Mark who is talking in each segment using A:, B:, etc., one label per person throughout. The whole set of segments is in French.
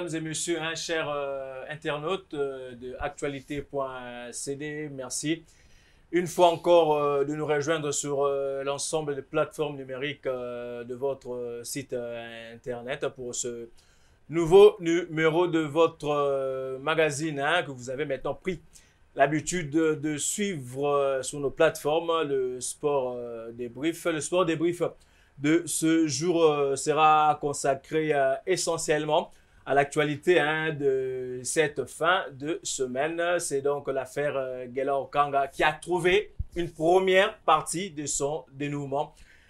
A: mesdames et messieurs, hein, chers internautes de actualité.cd, merci une fois encore de nous rejoindre sur l'ensemble des plateformes numériques de votre site internet pour ce nouveau numéro de votre magazine hein, que vous avez maintenant pris l'habitude de suivre sur nos plateformes, le sport débrief. Le sport débrief de ce jour sera consacré essentiellement à l'actualité hein, de cette fin de semaine. C'est donc l'affaire Gelor Kanga qui a trouvé une première partie de son dénouement.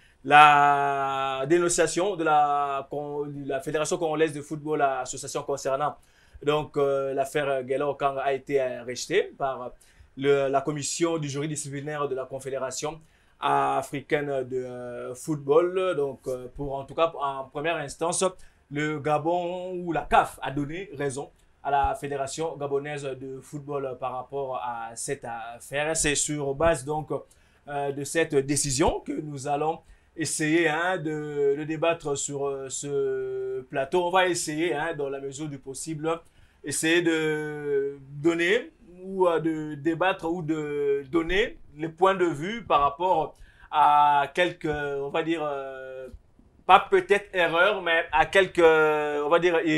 A: La dénonciation de la Fédération congolaise de football, l'association concernant donc l'affaire Gelor Kanga a été rejetée par la commission du jury disciplinaire de la Confédération africaine de football. Donc, en tout cas, en première instance, le Gabon ou la CAF a donné raison à la Fédération gabonaise de football par rapport à cette affaire. C'est sur base donc de cette décision que nous allons essayer hein, de débattre sur ce plateau. On va essayer, hein, dans la mesure du possible, essayer de donner ou de débattre ou de donner les points de vue par rapport à quelques, on va dire, pas peut-être erreurs, mais à quelques, on va dire,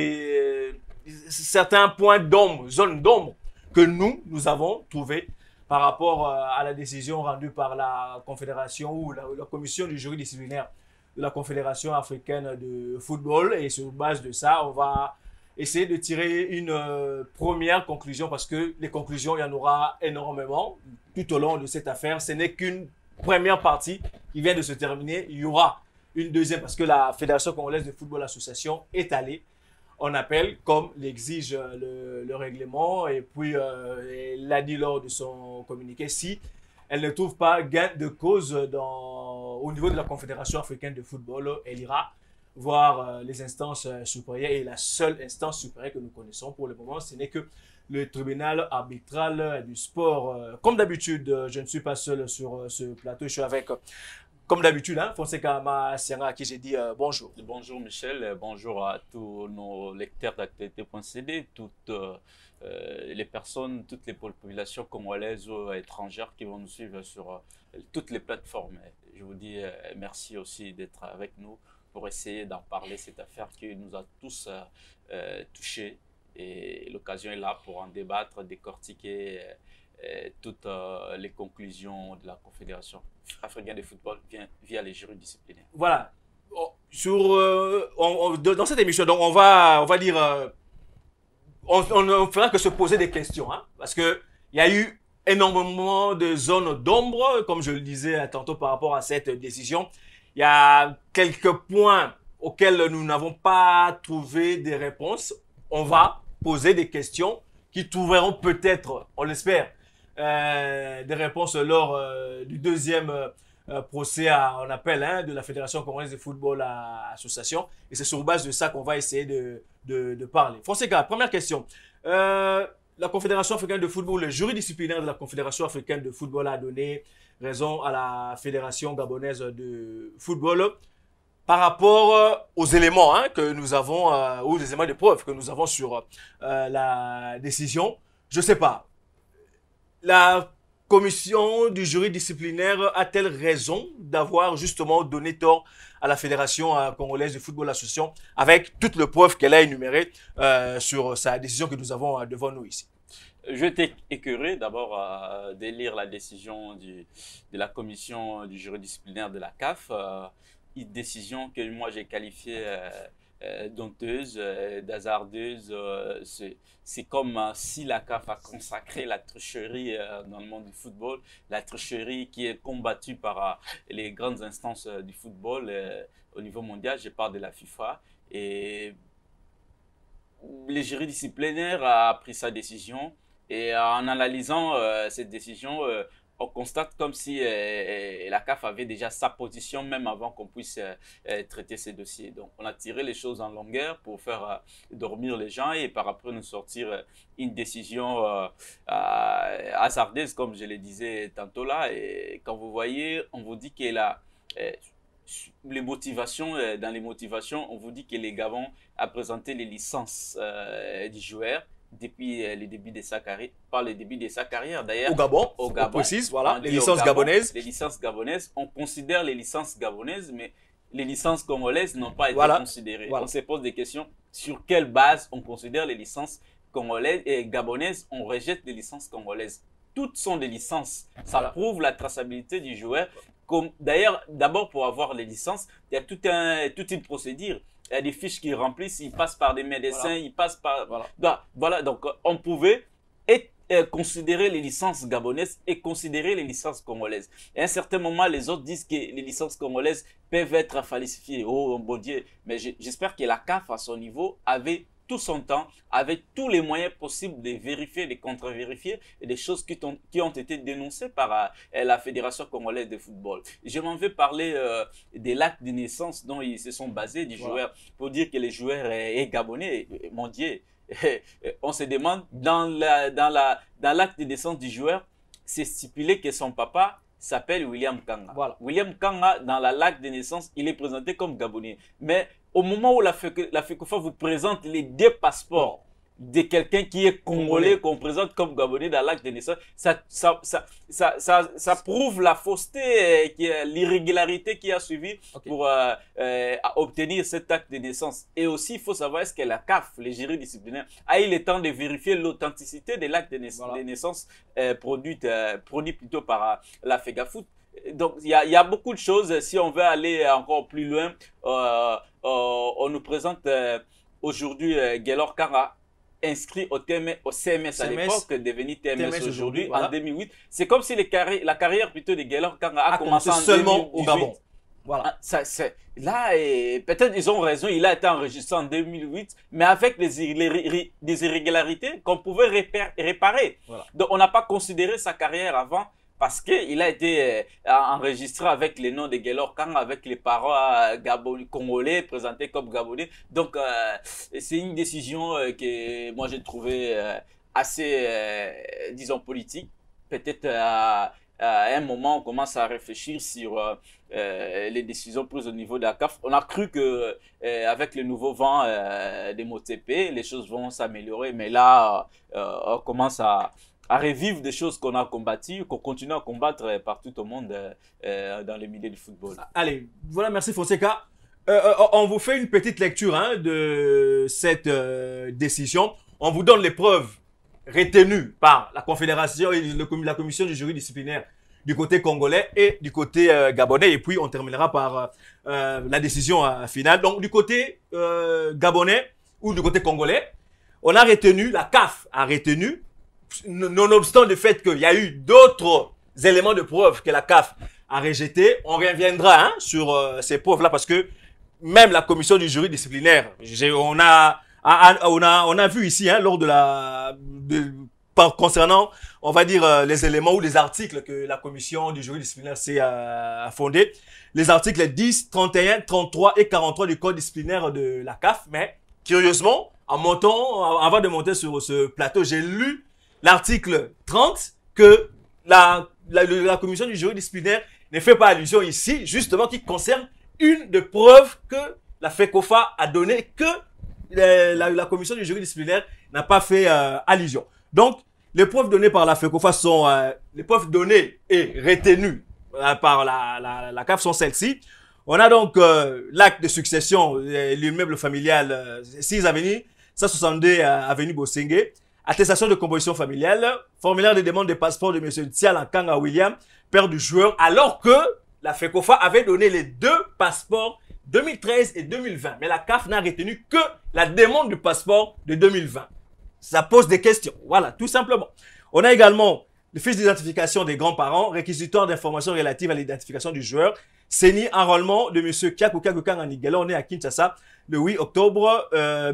A: certains points d'ombre, zones d'ombre que nous avons trouvés par rapport à la décision rendue par la Confédération ou la commission du jury disciplinaire de la Confédération africaine de football. Et sur base de ça, on va essayer de tirer une première conclusion parce que les conclusions, il y en aura énormément tout au long de cette affaire. Ce n'est qu'une première partie qui vient de se terminer. Il y aura une deuxième parce que la Fédération congolaise de football association est allée en appel comme l'exige le règlement et puis elle l'a dit lors de son communiqué, si elle ne trouve pas gain de cause au niveau de la Confédération africaine de football, elle ira voir les instances supérieures et la seule instance supérieure que nous connaissons pour le moment, ce n'est que le tribunal arbitral du sport. Comme d'habitude, je ne suis pas seul sur ce plateau, je suis avec comme d'habitude, hein, Fonseca Massianga, à qui j'ai dit bonjour.
B: Bonjour Michel, bonjour à tous nos lecteurs d'actualité.cd, toutes les personnes, toutes les populations congolaises ou étrangères qui vont nous suivre sur toutes les plateformes. Je vous dis merci aussi d'être avec nous pour essayer d'en parler, cette affaire qui nous a tous touchés. Et l'occasion est là pour en débattre, décortiquer toutes les conclusions de la Confédération africaine de football via les jurys disciplinaires.
A: Voilà. Dans cette émission, donc on va dire, on fera que se poser des questions, hein, parce que il y a eu énormément de zones d'ombre, comme je le disais tantôt par rapport à cette décision. Il y a quelques points auxquels nous n'avons pas trouvé des réponses. On va poser des questions qui trouveront peut-être, on l'espère, des réponses lors du deuxième procès en appel hein, de la Fédération congolaise de football à association. Et c'est sur base de ça qu'on va essayer de parler. Fonseca, première question. La Confédération africaine de football, le jury disciplinaire de la Confédération africaine de football a donné raison à la Fédération gabonaise de football par rapport aux éléments hein, que nous avons, ou les éléments de preuve que nous avons sur la décision. Je ne sais pas. La commission du jury disciplinaire a-t-elle raison d'avoir justement donné tort à la Fédération congolaise de football association avec toutes les preuves qu'elle a énumérées sur sa décision que nous avons devant nous ici?
B: Je t'ai écœuré d'abord de lire la décision de la commission du jury disciplinaire de la CAF, une décision que moi j'ai qualifiée donteuse, d'hasardeuse. C'est comme si la CAF a consacré la tricherie dans le monde du football, la tricherie qui est combattue par les grandes instances du football au niveau mondial. Je parle de la FIFA. Et les jurys disciplinaires a pris sa décision et en analysant cette décision, on constate comme si la CAF avait déjà sa position même avant qu'on puisse traiter ces dossiers. Donc, on a tiré les choses en longueur pour faire dormir les gens et par après nous sortir une décision hasardeuse, comme je le disais tantôt là. Et quand vous voyez, on vous dit qu'elle a les motivations, dans les motivations, on vous dit que les Gabon a présenté les licences du joueur depuis le début de sa carrière, par le début de sa carrière d'ailleurs.
A: Au Gabon, précise, voilà, les licences gabonaises.
B: Les licences gabonaises, on considère les licences gabonaises, mais les licences congolaises n'ont pas été considérées. On se pose des questions sur quelle base on considère les licences congolaises et gabonaises, on rejette les licences congolaises. Toutes sont des licences. Ça prouve la traçabilité du joueur. D'ailleurs, d'abord pour avoir les licences, il y a toute une procédure. Il y a des fiches qu'ils remplissent, ils passent par des médecins, ils passent par... Voilà, donc on pouvait considérer les licences gabonaises et considérer les licences congolaises. Et à un certain moment, les autres disent que les licences congolaises peuvent être falsifiées. Oh mon Dieu, mais j'espère que la CAF à son niveau avait tout son temps, avec tous les moyens possibles de vérifier, de contre-vérifier des choses qui ont été dénoncées par la Fédération congolaise de football. Je m'en vais parler de l'acte de naissance dont ils se sont basés du joueur, pour dire que le joueur est gabonais. Mon Dieu, on se demande, dans l'acte de naissance du joueur, c'est stipulé que son papa s'appelle William Kanga. William Kanga, dans l'acte de naissance, il est présenté comme gabonais. Mais au moment où la FECOFA vous présente les deux passeports de quelqu'un qui est congolais, qu'on présente comme gabonais dans l'acte de naissance, ça prouve la fausseté, l'irrégularité qui a suivi pour obtenir cet acte de naissance. Et aussi, il faut savoir, est-ce que la CAF, les jurys disciplinaires, a eu le temps de vérifier l'authenticité de l'acte de naissance produit plutôt par la FEGAFOOT. Donc, il y a beaucoup de choses. Si on veut aller encore plus loin, on nous présente aujourd'hui Gaylor Kanga, inscrit au CMS à l'époque, devenu TMS aujourd'hui, en 2008. C'est comme si la carrière plutôt de Gaylor Kanga a commencé seulement au Gabon. Voilà. Là, peut-être ils ont raison, il a été enregistré en 2008, mais avec des irrégularités qu'on pouvait réparer. Donc, on n'a pas considéré sa carrière avant, parce qu'il a été enregistré avec les noms de Gaylor Kanga, avec les parents congolais présentés comme gabonais. Donc, c'est une décision que moi j'ai trouvée assez, disons, politique. Peut-être à un moment, on commence à réfléchir sur les décisions prises au niveau de la CAF. On a cru que avec le nouveau vent des Motsepe, les choses vont s'améliorer. Mais là, on commence à revivre des choses qu'on a combattues, qu'on continue à combattre partout au monde dans le milieu du football.
A: Allez, voilà, merci Fonseca. On vous fait une petite lecture de cette décision. On vous donne les preuves retenues par la Confédération et la commission du jury disciplinaire du côté congolais et du côté gabonais. Et puis, on terminera par la décision finale. Donc, du côté gabonais ou du côté congolais, on a retenu, la CAF a retenu, nonobstant le fait qu'il y a eu d'autres éléments de preuve que la CAF a rejeté, on reviendra sur ces preuves-là parce que même la commission du jury disciplinaire, on a vu ici lors concernant, on va dire, les éléments ou les articles que la commission du jury disciplinaire s'est fondée, les articles 10, 31, 33 et 43 du code disciplinaire de la CAF. Mais curieusement, avant de monter sur ce plateau, j'ai lu l'article 30 que la commission du jury disciplinaire ne fait pas allusion ici, justement, qui concerne une des preuves que la FECOFA a donné, que la commission du jury disciplinaire n'a pas fait allusion. Donc, les preuves données par la FECOFA sont, les preuves données et retenues par la CAF sont celles-ci. On a donc l'acte de succession, l'immeuble familial 6 avenue, 162 avenue Bosengue, attestation de composition familiale, formulaire de demande de passeport de M. Tsiala Kanga William, père du joueur, alors que la FECOFA avait donné les deux passeports 2013 et 2020. Mais la CAF n'a retenu que la demande du passeport de 2020. Ça pose des questions. Voilà, tout simplement. On a également le fiche d'identification des grands-parents, réquisitoire d'informations relatives à l'identification du joueur, CENI, enrôlement de M. Kyaku Kanga Nigela. On est à Kinshasa le 8 octobre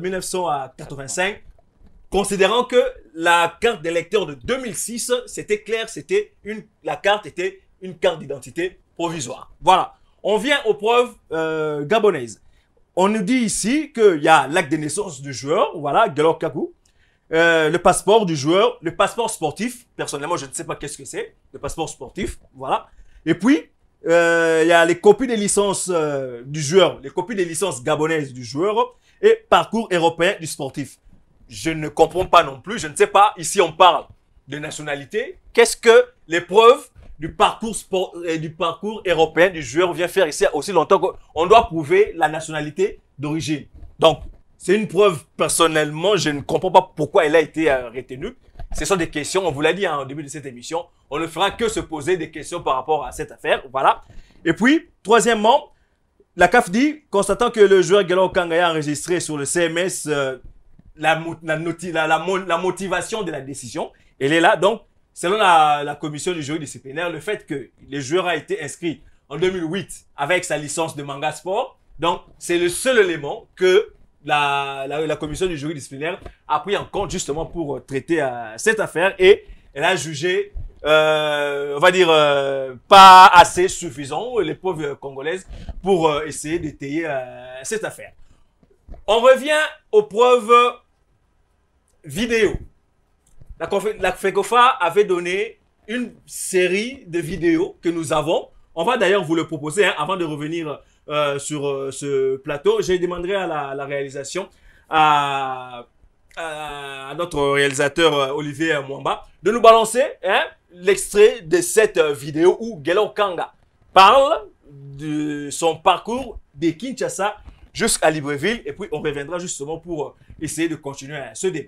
A: 1985. Considérant que la carte d'électeur de 2006, c'était clair, la carte était une carte d'identité provisoire. Voilà. On vient aux preuves gabonaises. On nous dit ici qu'il y a l'acte de naissance du joueur, voilà, Gaylor Kaku, le passeport du joueur, le passeport sportif. Personnellement, je ne sais pas qu'est-ce que c'est, le passeport sportif, voilà. Et puis, il y a les copies des licences du joueur, les copies des licences gabonaises du joueur et parcours européen du sportif. Je ne comprends pas non plus, je ne sais pas, ici on parle de nationalité. Qu'est-ce que l'épreuve du parcours du parcours européen du joueur vient faire ici aussi longtemps qu'on doit prouver la nationalité d'origine. Donc, c'est une preuve, personnellement, je ne comprends pas pourquoi elle a été retenue. Ce sont des questions, on vous l'a dit au début de cette émission, on ne fera que se poser des questions par rapport à cette affaire, voilà. Et puis, troisièmement, la CAF dit, constatant que le joueur Guelao Kanga a enregistré sur le CMS la motivation de la décision, elle est là, donc, selon la commission du jury disciplinaire, le fait que le joueur a été inscrit en 2008 avec sa licence de manga sport, donc, c'est le seul élément que la commission du jury disciplinaire a pris en compte justement pour traiter cette affaire et elle a jugé, on va dire, pas assez suffisant les preuves congolaises pour essayer d'étayer cette affaire. On revient aux preuves vidéo. La FECOFA avait donné une série de vidéos que nous avons. On va d'ailleurs vous le proposer avant de revenir sur ce plateau. Je demanderai à la réalisation, à notre réalisateur Olivier Mwamba, de nous balancer l'extrait de cette vidéo où Guelao Kanga parle de son parcours de Kinshasa jusqu'à Libreville. Et puis on reviendra justement pour essayer de continuer ce débat.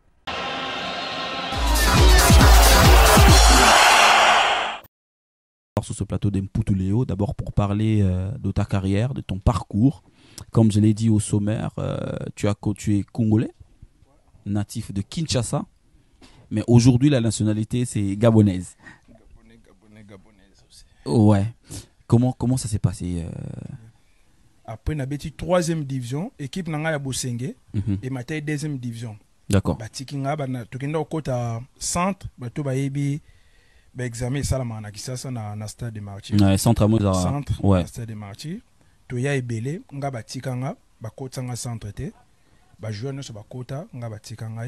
C: Sur ce plateau d'Mpoutou d'abord pour parler de ta carrière, de ton parcours. Comme je l'ai dit au sommaire, tu es congolais, natif de Kinshasa, mais aujourd'hui la nationalité c'est gabonaise.
D: Gabonaise aussi.
C: Ouais. Comment ça s'est passé
D: Après, on a été 3e division, équipe Nanga Bosenge, et maintenant 2e division.
C: D'accord.
D: Batikinga, tu as au côté centre, tu as examen salama na kisasa na stade de martyrs.
C: Ouais, centre à Mozart.
D: Centre,
C: ouais.
D: na stade de martyrs. Tu ya ebele, nga batikanga, bakota nga centre te. Ba joueur no so bakota, nga batikanga.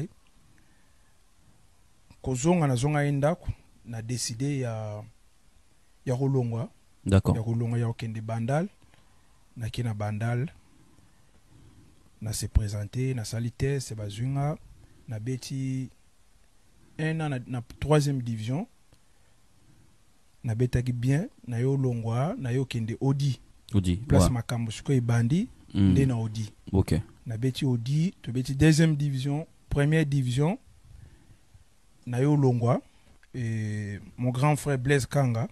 D: Kozonga na zonga indako, na décidé ya rolongwa.
C: D'accord.
D: Ya rolongwa ya okende bandal. Na kina bandal. Na se présenter, na salite, se bazunga, na beti 1 an na 3e division. Na betaki bien na yo longwa na yo kende Odi place ouais. Makambo siko ebandi nde na Odi.
C: OK.
D: Na beti Odi to beti 2e division, 1e division na yo longwa et mon grand frère Blaise Kanga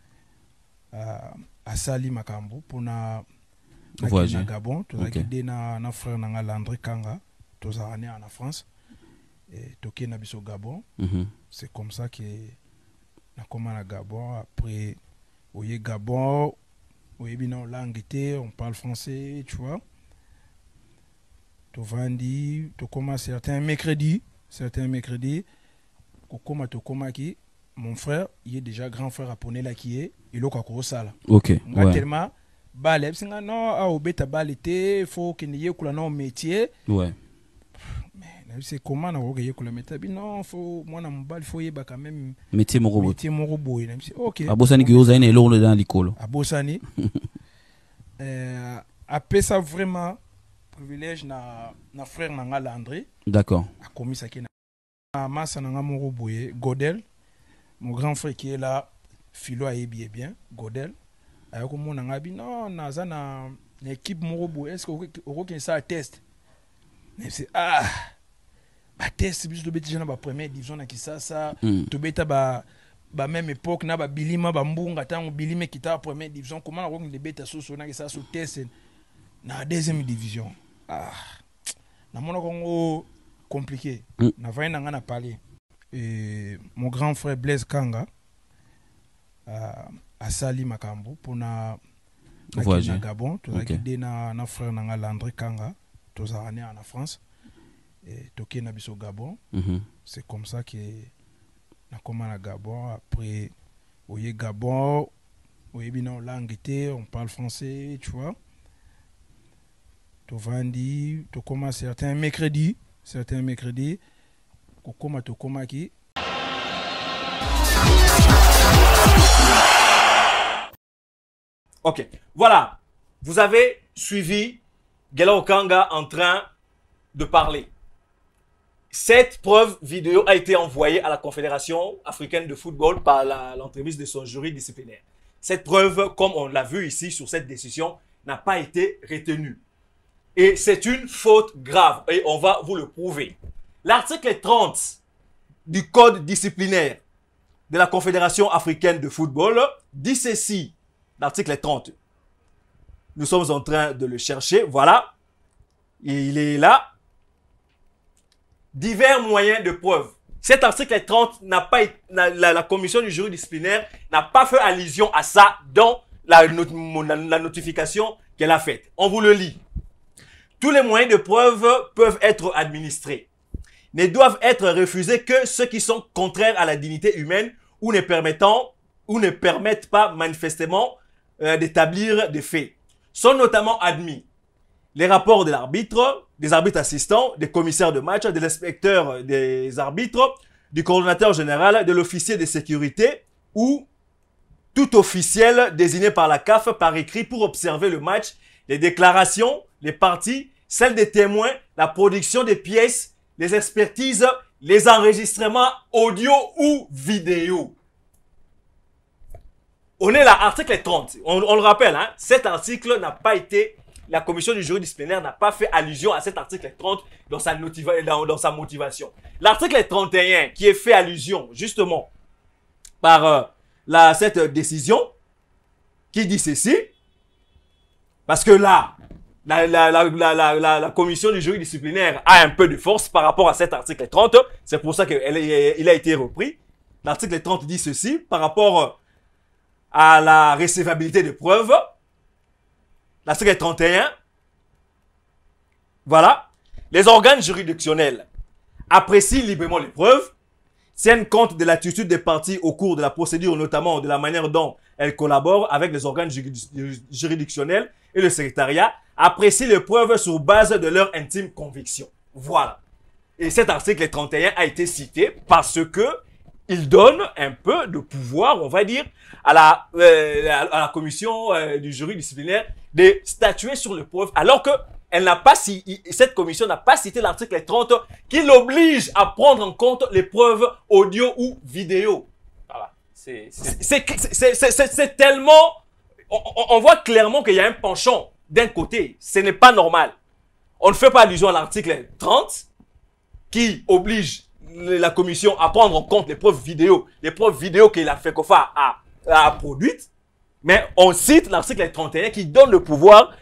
D: a sali Makambo pour na Gabon to zaki de na frère nanga Landry Kanga to zane en France et toké na biso Gabon. C'est comme ça que na comment à Gabon après oye Gabon oye bino langue était on parle français tu vois to vandi to comment certains mercredis kokoma to koma ki mon frère il est déjà grand frère japonais là qui est il est au sala.
C: OK.
D: Ouais. Tellement balé singa non a obeta balité faut que n'y ait que non métier.
C: Ouais.
D: C'est comment on va gagner le métier non faut moi na mbal faut yeba quand même
C: métier mon robot
D: OK
C: abosani ki oza ine lolo dans likolo
D: abosani après ça vraiment privilège na frère nanga Landry.
C: D'accord.
D: A commis ça qui na massa nanga mon robot Godel mon grand frère qui est là philo a bien Godel ayako mon nanga bi non naza na équipe mon robot est-ce que ça test mais c'est ba test biso to beti jana ba première division na kisasa to beta ba même époque na ba bilima ba mbunga tango bilime kita première division comment on de beta so na kisasa so test na 2e division na mona kongo compliqué na va na ngana parler et mon grand frère Blaise Kanga a sali Makambo pour na Gabon to zaki de na frère nanga Landry Kanga to zane en France. Et toké na biso Gabon. C'est comme ça que na comment à Gabon après oye Gabon oye bino langue était on parle français tu vois to vandi to comment certains mercredis kokoma to koma ki
A: Ok. Voilà. Vous avez suivi Gela Okanga en train de parler. Cette preuve vidéo a été envoyée à la Confédération africaine de football par l'entremise de son jury disciplinaire. Cette preuve, comme on l'a vu ici sur cette décision, n'a pas été retenue. Et c'est une faute grave. Et on va vous le prouver. L'article 30 du code disciplinaire de la Confédération africaine de football dit ceci. L'article 30. Nous sommes en train de le chercher. Voilà. Il est là. Divers moyens de preuve. Cet article 30 n'a pas été, la commission du jury disciplinaire n'a pas fait allusion à ça dans la notification qu'elle a faite. On vous le lit. Tous les moyens de preuve peuvent être administrés. Ne doivent être refusés que ceux qui sont contraires à la dignité humaine ou ne permettent pas manifestement d'établir des faits. Sont notamment admis les rapports de l'arbitre, des arbitres assistants, des commissaires de match, de l'inspecteur des arbitres, du coordonnateur général, de l'officier de sécurité ou tout officiel désigné par la CAF par écrit pour observer le match, les déclarations, les parties, celles des témoins, la production des pièces, les expertises, les enregistrements audio ou vidéo. On est là, article 30. On le rappelle, hein, cet article n'a pas été... La commission du jury disciplinaire n'a pas fait allusion à cet article 30 dans sa motivation. L'article 31 qui est fait allusion justement par cette décision qui dit ceci, parce que là, la commission du jury disciplinaire a un peu de force par rapport à cet article 30, c'est pour ça qu'il a été repris. L'article 30 dit ceci par rapport à la recevabilité de preuves. L'article 31, voilà, les organes juridictionnels apprécient librement les preuves, tiennent compte de l'attitude des parties au cours de la procédure, notamment de la manière dont elles collaborent avec les organes juridictionnels et le secrétariat, apprécient les preuves sur base de leur intime conviction. Voilà. Et cet article 31 a été cité parce que il donne un peu de pouvoir, on va dire, à la commission du jury disciplinaire de statuer sur les preuves, alors que cette commission n'a pas cité l'article 30 qui l'oblige à prendre en compte les preuves audio ou vidéo.
B: Voilà. C'est
A: tellement... On voit clairement qu'il y a un penchant d'un côté. Ce n'est pas normal. On ne fait pas allusion à l'article 30 qui oblige la commission à prendre en compte les preuves vidéo que la FECOFA a produites, mais on cite l'article 31 qui donne le pouvoir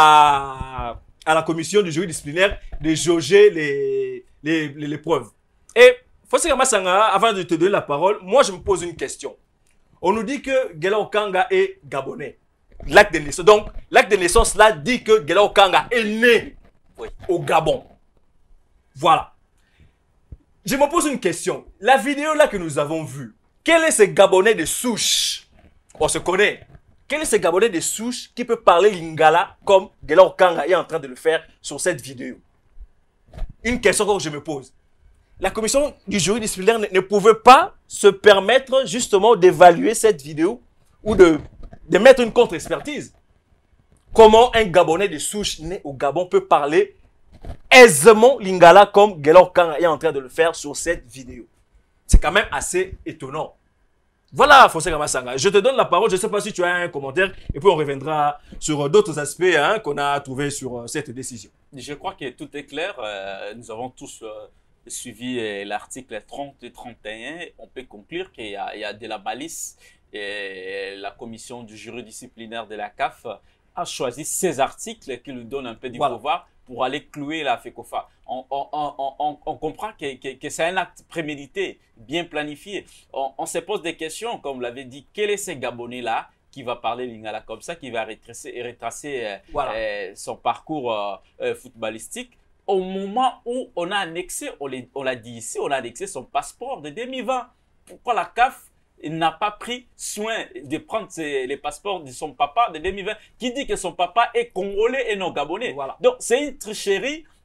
A: à la commission du jury disciplinaire de jauger les preuves. Et Fossé Massanga, avant de te donner la parole, moi je me pose une question. On nous dit que Gela Okanga est gabonais. L'acte de naissance. Donc, l'acte de naissance là dit que Gela Okanga est né au Gabon. Voilà. Je me pose une question. La vidéo là que nous avons vue, quel est ce Gabonais de souche? On se connaît. Quel est ce Gabonais de souche qui peut parler lingala comme Gela Okanga est en train de le faire sur cette vidéo? Une question que je me pose. La commission du jury disciplinaire ne pouvait pas se permettre justement d'évaluer cette vidéo ou de mettre une contre-expertise. Comment un Gabonais de souche né au Gabon peut parler aisément lingala comme Gela Okanga est en train de le faire sur cette vidéo? C'est quand même assez étonnant. Voilà, Fossé Massanga. Je te donne la parole. Je ne sais pas si tu as un commentaire et puis on reviendra sur d'autres aspects qu'on a trouvés sur cette décision.
B: Je crois que tout est clair. Nous avons tous suivi l'article 30 et 31. On peut conclure qu'il y a de la balise. Et la commission du jury disciplinaire de la CAF a choisi ces articles qui lui donnent un peu de pouvoir pour aller clouer la FECOFA. On comprend que c'est un acte prémédité, bien planifié. On se pose des questions, comme vous l'avez dit, quel est ce Gabonais-là qui va parler lingala comme ça, qui va retracer son parcours footballistique au moment où on a annexé, on l'a dit ici, on a annexé son passeport de 2020. Pourquoi la CAF n'a pas pris soin de prendre les passeports de son papa de 2020, qui dit que son papa est congolais et non gabonais? Voilà. Donc, c'est une tricherie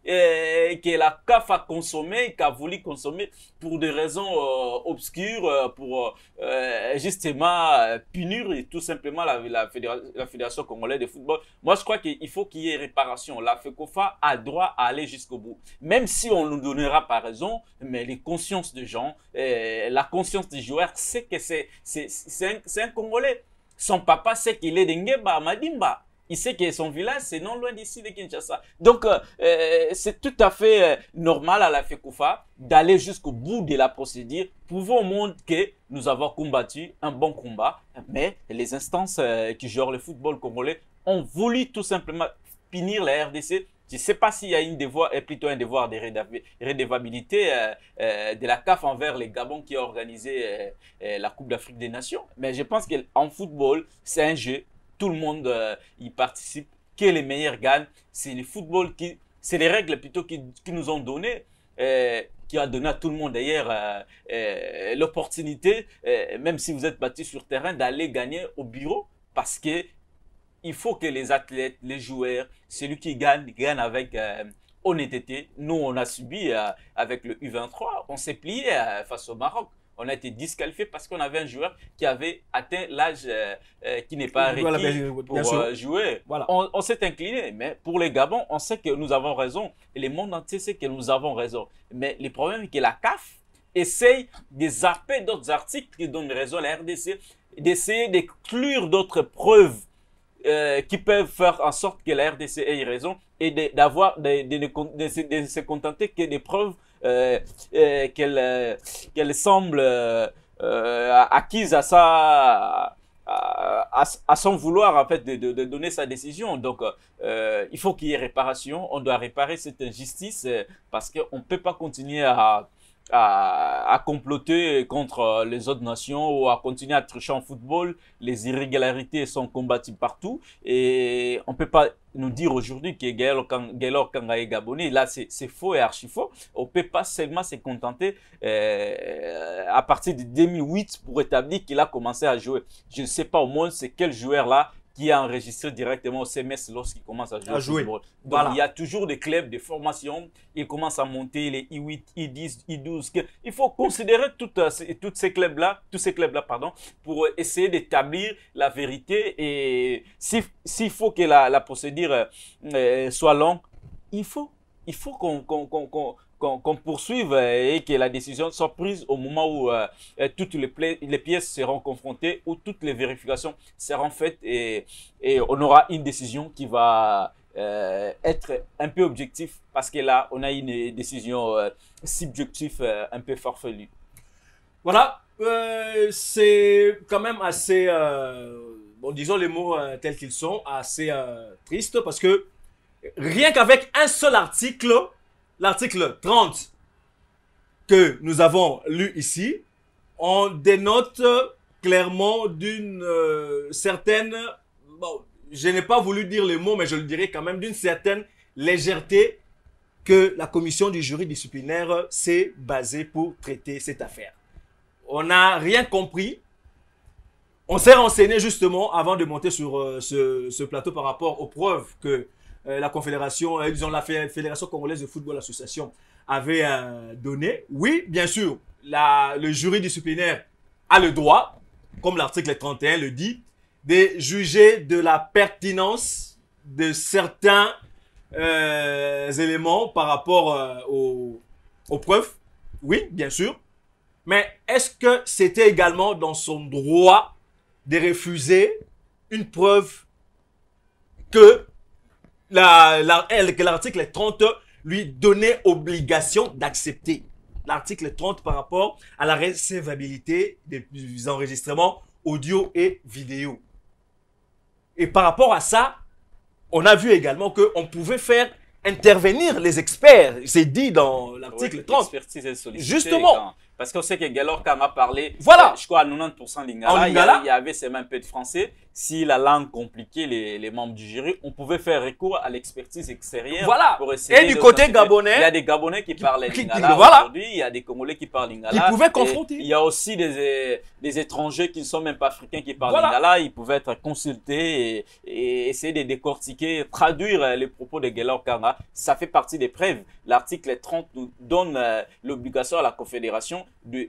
B: que la CAF a consommé, qu'a voulu consommer pour des raisons obscures, pour justement punir tout simplement la Fédération congolaise de football. Moi, je crois qu'il faut qu'il y ait réparation. La FECOFA a droit à aller jusqu'au bout. Même si on nous donnera pas raison, mais les consciences des gens, la conscience des joueurs, c'est que c'est un Congolais. Son papa sait qu'il est de Ngueba, Madimba. Il sait que son village, c'est non loin d'ici de Kinshasa. Donc, c'est tout à fait normal à la FECOFA d'aller jusqu'au bout de la procédure. Prouvons au monde que nous avons combattu un bon combat, mais les instances qui gèrent le football congolais ont voulu tout simplement punir la RDC. Je ne sais pas s'il y a plutôt un devoir de redevabilité de la CAF envers les Gabon qui a organisé la Coupe d'Afrique des Nations. Mais je pense qu'en football, c'est un jeu. Tout le monde y participe. Que les meilleurs gagnent. C'est le football c'est les règles plutôt qui nous ont donné, qui a donné à tout le monde d'ailleurs l'opportunité, même si vous êtes battu sur terrain, d'aller gagner au bureau, parce que il faut que les athlètes, les joueurs, celui qui gagne avec honnêteté. Nous, on a subi avec le U23, on s'est plié face au Maroc. On a été disqualifié parce qu'on avait un joueur qui avait atteint l'âge qui n'est pas requis pour jouer. Voilà. On s'est incliné, mais pour les Gabon, on sait que nous avons raison. Et le monde entier sait que nous avons raison. Mais le problème est que la CAF essaye de zapper d'autres articles qui donnent raison à la RDC, d'essayer d'exclure d'autres preuves qui peuvent faire en sorte que la RDC ait raison et de se contenter que des preuves qu'elle semble acquise à son vouloir en fait de donner sa décision. Donc il faut qu'il y ait réparation. On doit réparer cette injustice parce qu'on ne peut pas continuer à comploter contre les autres nations ou à continuer à tricher en football. Les irrégularités sont combattues partout et on ne peut pas nous dire aujourd'hui que Gaylor Kanga est gabonais. Là, c'est faux et archi faux. On ne peut pas seulement se contenter à partir de 2008 pour établir qu'il a commencé à jouer. Je ne sais pas au moins c'est quel joueur là qui est enregistré directement au CMS lorsqu'il commence à jouer. Donc, voilà. Il y a toujours des clubs de formation. Il commence à monter les I8, I10, I12. Il faut considérer tous ces clubs-là, pour essayer d'établir la vérité. Et s'il faut que la procédure soit longue, il faut qu'on poursuive et que la décision soit prise au moment où toutes les pièces seront confrontées, où toutes les vérifications seront faites et on aura une décision qui va être un peu objective, parce que là, on a une décision subjective un peu farfelue.
A: Voilà, c'est quand même assez, bon, disons les mots tels qu'ils sont, assez triste, parce que rien qu'avec un seul article, l'article 30 que nous avons lu ici, on dénote clairement d'une certaine, bon, je n'ai pas voulu dire le mot, mais je le dirais quand même, d'une certaine légèreté que la commission du jury disciplinaire s'est basée pour traiter cette affaire. On n'a rien compris. On s'est renseigné justement avant de monter sur ce plateau par rapport aux preuves que la Confédération, disons la Fédération Congolaise de Football Association avait donné. Oui, bien sûr, le jury disciplinaire a le droit, comme l'article 31 le dit, de juger de la pertinence de certains éléments par rapport aux preuves. Oui, bien sûr. Mais est-ce que c'était également dans son droit de refuser une preuve que l'article 30 lui donnait obligation d'accepter? L'article 30 par rapport à la recevabilité des enregistrements audio et vidéo. Et par rapport à ça, on a vu également qu'on pouvait faire intervenir les experts. C'est dit dans l'article 30.
B: Justement. Parce qu'on sait que Gaylor, quand on a parlé,
A: Voilà.
B: je crois à 90% lingala,
A: En lingala.
B: il y avait seulement un peu de français. Si la langue compliquait les membres du jury, on pouvait faire recours à l'expertise extérieure.
A: Voilà.
B: Pour essayer
A: Et du côté gabonais,
B: il y a des Gabonais qui parlent lingala
A: voilà.
B: aujourd'hui, il y a des Congolais qui parlent lingala.
A: Qui pouvaient confronter.
B: Il y a aussi des étrangers qui ne sont même pas africains qui parlent
A: Voilà.
B: lingala. Ils pouvaient être consultés et essayer de décortiquer, traduire les propos de Gaylor Kanga. Ça fait partie des preuves. L'article 30 nous donne l'obligation à la Confédération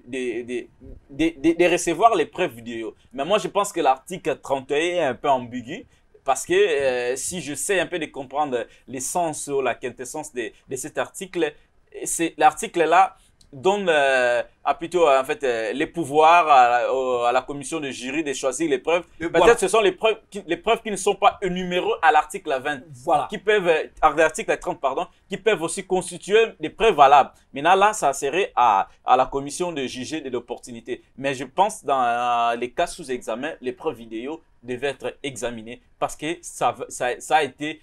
B: de recevoir les preuves vidéo. Mais moi, je pense que l'article 31 est un peu ambigu. Parce que si je sais un peu de comprendre l'essence ou la quintessence de cet article, l'article-là donne plutôt en fait les pouvoirs à la commission de jury de choisir les preuves. Peut-être ce sont les preuves qui ne sont pas énumérées à l'article 20,
A: voilà.
B: qui peuvent, à l'article 30 pardon, qui peuvent aussi constituer des preuves valables. Maintenant là, ça serait à la commission de juger de l'opportunité. Mais je pense dans les cas sous examen, les preuves vidéo devaient être examinées parce que ça a été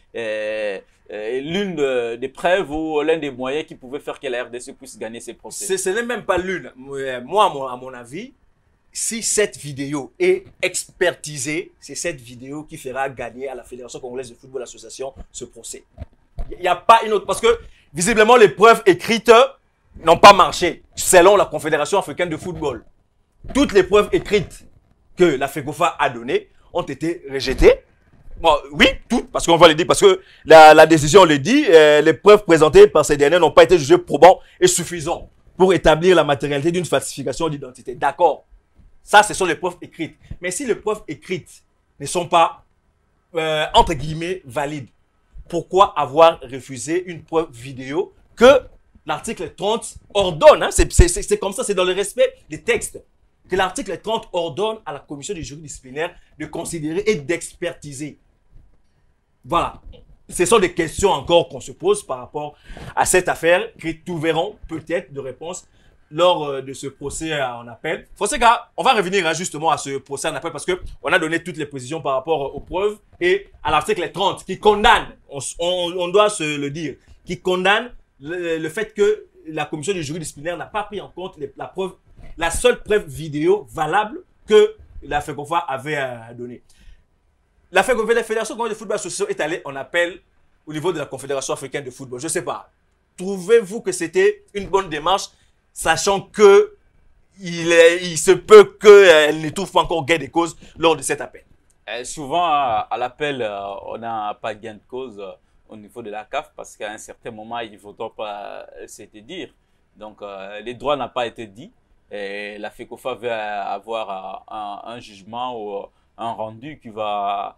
B: l'une des preuves ou l'un des moyens qui pouvait faire que la RDC puisse gagner ses procès.
A: Ce n'est même pas l'une. Moi, à mon avis, si cette vidéo est expertisée, c'est cette vidéo qui fera gagner à la Fédération Congolaise de Football Association ce procès. Il n'y a pas une autre. Parce que, visiblement, les preuves écrites n'ont pas marché, selon la Confédération africaine de football. Toutes les preuves écrites que la FECOFA a données ont été rejetées. Bon, oui, toutes, parce qu'on va le dire, parce que la décision le dit, les preuves présentées par ces derniers n'ont pas été jugées probantes et suffisantes pour établir la matérialité d'une falsification d'identité. D'accord. Ça, ce sont les preuves écrites. Mais si les preuves écrites ne sont pas, entre guillemets, valides, pourquoi avoir refusé une preuve vidéo que l'article 30 ordonne, hein, c'est comme ça, c'est dans le respect des textes, que l'article 30 ordonne à la commission du jury disciplinaire de considérer et d'expertiser. Voilà. Ce sont des questions encore qu'on se pose par rapport à cette affaire qui trouveront peut-être de réponses lors de ce procès en appel. Fonseca, on va revenir justement à ce procès en appel parce qu'on a donné toutes les précisions par rapport aux preuves et à l'article 30 qui condamne, on doit se le dire, qui condamne le fait que la commission du jury disciplinaire n'a pas pris en compte la seule preuve vidéo valable que la FECOFA avait donnée. La Fédération Congolaise de Football Association est allée en appel au niveau de la Confédération africaine de football. Je ne sais pas. Trouvez-vous que c'était une bonne démarche, sachant que il se peut qu'elle ne trouve pas encore gain de cause lors de cet appel?
B: Souvent, à l'appel, on n'a pas gain de cause au niveau de la CAF parce qu'à un certain moment, il ne faudra pas s'être dire. Donc, les droits n'ont pas été dits. Et la FECOFA veut avoir un jugement ou un rendu qui va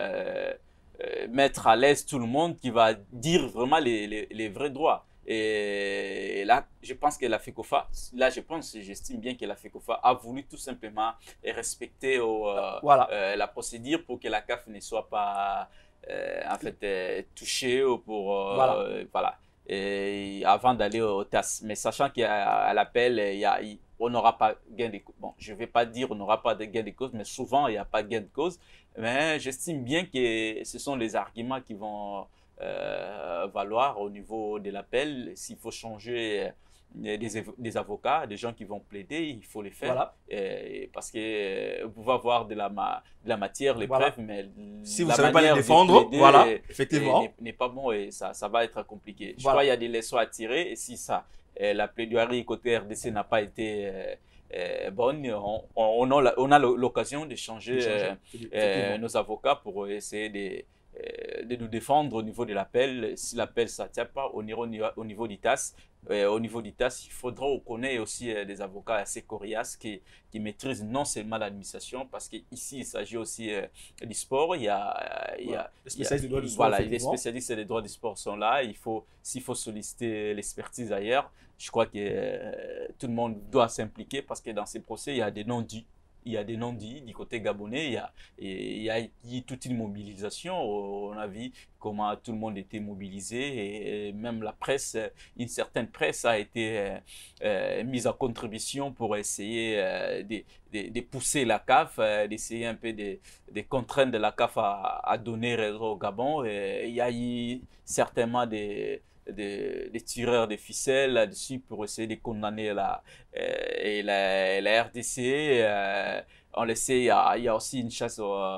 B: mettre à l'aise tout le monde, qui va dire vraiment les vrais droits. Et là, je pense que la FECOFA, j'estime bien que la FECOFA a voulu tout simplement respecter
A: voilà.
B: la procédure pour que la CAF ne soit pas en fait touchée pour voilà. Et avant d'aller au TAS. Mais sachant qu'à l'appel, on n'aura pas gain de cause. Bon, je ne vais pas dire on n'aura pas de gain de cause, mais souvent, il n'y a pas gain de cause. Mais j'estime bien que ce sont les arguments qui vont valoir au niveau de l'appel. S'il faut changer des avocats, des gens qui vont plaider, il faut les faire.
A: Voilà.
B: Parce que vous pouvez avoir de la matière, les preuves, mais
A: si vous ne savez pas les défendre, voilà, effectivement,
B: n'est pas bon et ça va être compliqué. Je crois qu'il y a des leçons à tirer et si la plaidoirie côté RDC n'a pas été bonne, on a l'occasion de changer nos avocats pour essayer de nous défendre au niveau de l'appel. Si l'appel ne tient pas, on ira au niveau du TAS. Au niveau du TAS, il faudra connaître aussi des avocats assez coriaces qui maîtrisent non seulement l'administration, parce qu'ici, il s'agit aussi du sport. Il y a
A: les spécialistes des droits du sport.
B: Voilà, les spécialistes des droits du sport sont là. S'il faut solliciter l'expertise ailleurs, je crois que tout le monde doit s'impliquer parce que dans ces procès, il y a des non-dits. Il y a des non-dits du côté gabonais, il y a toute une mobilisation. On a vu comment tout le monde était mobilisé et même la presse, une certaine presse a été mise en contribution pour essayer de pousser la CAF, d'essayer un peu de contraindre la CAF à donner raison au Gabon. Et il y a eu certainement des des tireurs de ficelles là-dessus pour essayer de condamner la RDC. On le sait, il y a aussi une chasse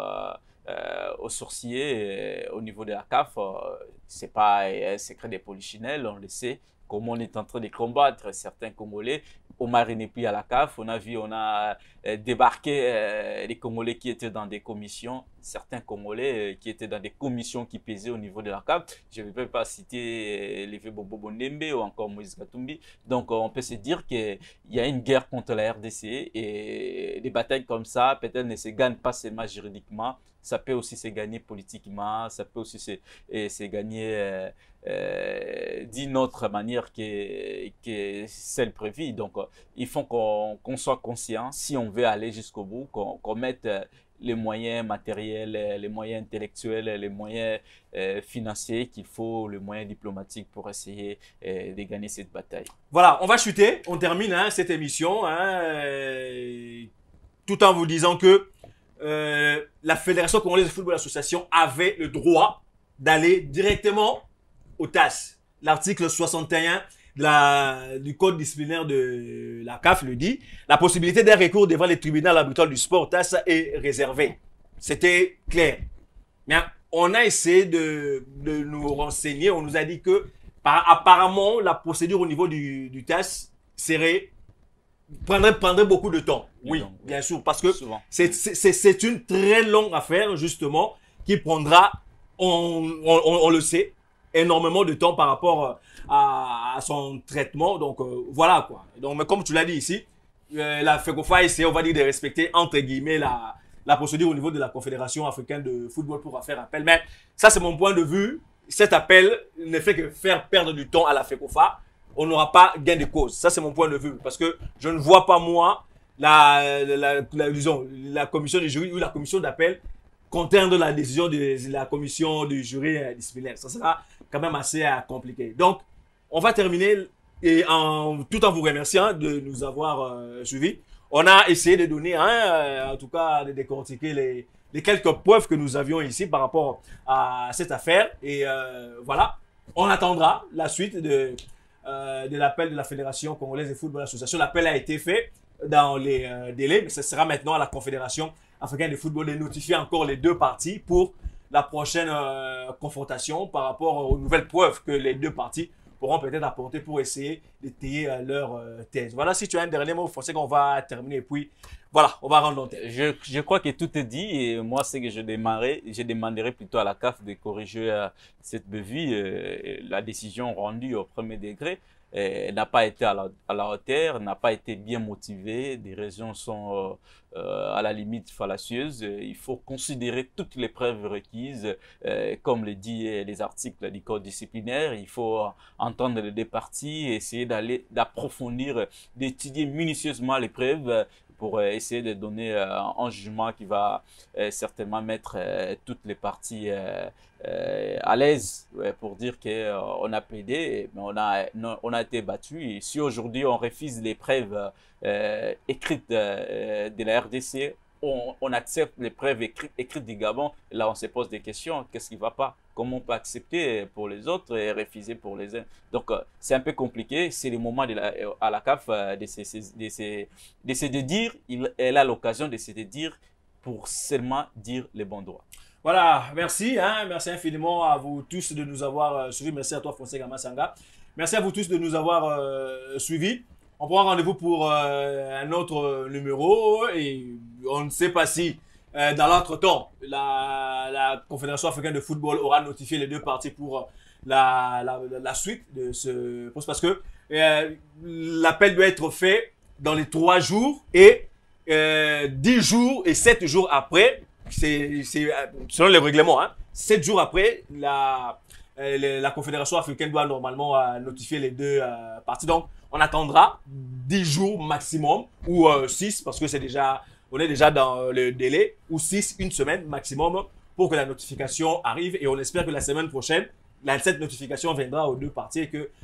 B: aux sorciers au niveau de la CAF. C'est pas un secret des polichinelles, on le sait. Comment on est en train de combattre certains Congolais. Omar n'est plus à la CAF. On a débarqué les Congolais qui étaient dans des commissions, certains Congolais qui étaient dans des commissions qui pesaient au niveau de la CAF. Je ne vais pas citer Lévé Bobo Bondembe ou encore Moïse Katumbi. Donc on peut se dire qu'il y a une guerre contre la RDC et des batailles comme ça, peut-être ne se gagnent pas seulement juridiquement, ça peut aussi se gagner politiquement, ça peut aussi se gagner d'une autre manière que celle prévue. Donc, il faut qu'on soit conscient, si on veut aller jusqu'au bout, qu'on mette les moyens matériels, les moyens intellectuels, les moyens financiers qu'il faut, les moyens diplomatiques pour essayer de gagner cette bataille.
A: Voilà, on va chuter, on termine cette émission, tout en vous disant que la Fédération Congolaise de Football Association avait le droit d'aller directement au TAS. L'article 61 du code disciplinaire de la CAF le dit. La possibilité d'un recours devant les tribunaux arbitraux du sport TAS est réservée. C'était clair. Mais on a essayé de nous renseigner. On nous a dit que apparemment la procédure au niveau du TAS prendrait beaucoup de temps. Oui, bien sûr, parce que c'est une très longue affaire, justement, qui prendra, on le sait, énormément de temps par rapport à son traitement. Donc, voilà quoi. Donc, mais comme tu l'as dit ici, la FECOFA a essayé, on va dire, de respecter, entre guillemets, la procédure au niveau de la Confédération africaine de football pour faire appel. Mais ça, c'est mon point de vue. Cet appel ne fait que faire perdre du temps à la FECOFA. On n'aura pas gain de cause. Ça, c'est mon point de vue. Parce que je ne vois pas, moi, la commission du jury ou la commission d'appel contraindre la décision de la commission du jury disciplinaire. Ça sera quand même assez compliqué. Donc, on va terminer tout en vous remerciant de nous avoir suivis. On a essayé de donner, en tout cas, de décortiquer les quelques preuves que nous avions ici par rapport à cette affaire. Et voilà, on attendra la suite de l'appel de la Fédération Congolaise de Football Association. L'appel a été fait dans les délais, mais ce sera maintenant à la Confédération africaine de football de notifier encore les deux parties pour la prochaine confrontation par rapport aux nouvelles preuves que les deux parties pourront peut-être apporter pour essayer d'étayer leur thèse. Voilà, si tu as un dernier mot français qu'on va terminer et puis voilà, on va rendre l'antenne.
B: Je crois que tout est dit et moi, c'est que je demanderai plutôt à la CAF de corriger cette bevue. La décision rendue au premier degré n'a pas été à la hauteur, n'a pas été bien motivée. Des raisons sont à la limite fallacieuses. Il faut considérer toutes les preuves requises, comme le dit les articles du code disciplinaire. Il faut entendre les deux parties, essayer d'approfondir, d'étudier minutieusement les preuves pour essayer de donner un jugement qui va certainement mettre toutes les parties à l'aise pour dire qu'on a plaidé, mais on a été battu. Et si aujourd'hui on refuse les preuves écrites de la RDC, on accepte les preuves écrites du Gabon, là on se pose des questions, qu'est-ce qui ne va pas? Comment on peut accepter pour les autres et refuser pour les uns? Donc c'est un peu compliqué, c'est le moment à la CAF de se dire, elle a l'occasion de se dire pour seulement dire les bons droits.
A: Voilà, merci, merci infiniment à vous tous de nous avoir suivis. Merci à toi, Fonseca Massanga. Merci à vous tous de nous avoir suivis. On prend rendez-vous pour un autre numéro et on ne sait pas si dans l'entretemps, la Confédération africaine de football aura notifié les deux parties pour la suite de ce poste parce que l'appel doit être fait dans les 3 jours et 10 jours et 7 jours après. C'est selon les règlements, 7 jours après, la Confédération africaine doit normalement notifier les deux parties. Donc, on attendra 10 jours maximum ou 6 parce que on est déjà dans le délai ou 6, une semaine maximum pour que la notification arrive et on espère que la semaine prochaine, cette notification viendra aux deux parties et que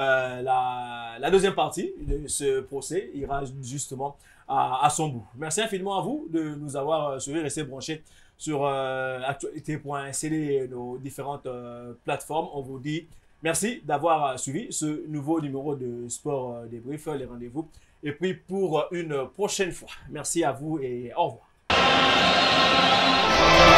A: la deuxième partie de ce procès ira justement à son bout. Merci infiniment à vous de nous avoir suivis, restez branchés sur actualité.cd, nos différentes plateformes. On vous dit Merci d'avoir suivi ce nouveau numéro de Sport Débrief, les rendez-vous. Et puis pour une prochaine fois. Merci à vous et au revoir.